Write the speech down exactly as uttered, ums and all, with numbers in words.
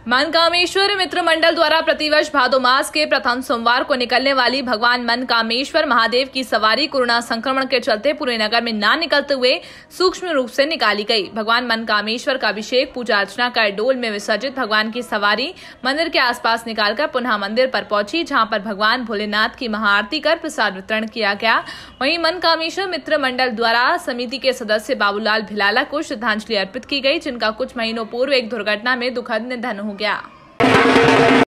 मनकामेश्वर मित्र मंडल द्वारा प्रतिवर्ष भादो मास के प्रथम सोमवार को निकलने वाली भगवान मनकामेश्वर महादेव की सवारी कोरोना संक्रमण के चलते पूरे नगर में न निकलते हुए सूक्ष्म रूप से निकाली गई। भगवान मनकामेश्वर का अभिषेक पूजा अर्चना कर डोल में विसर्जित भगवान की सवारी मंदिर के आसपास निकालकर पुनः मंदिर पर पहुंची, जहां पर भगवान भोलेनाथ की महाआरती कर प्रसाद वितरण किया गया। वहीं मनकामेश्वर मित्र मंडल द्वारा समिति के सदस्य बाबूलाल भिलाला को श्रद्धांजलि अर्पित की गई, जिनका कुछ महीनों पूर्व एक दुर्घटना में दुखद निधन हो गया।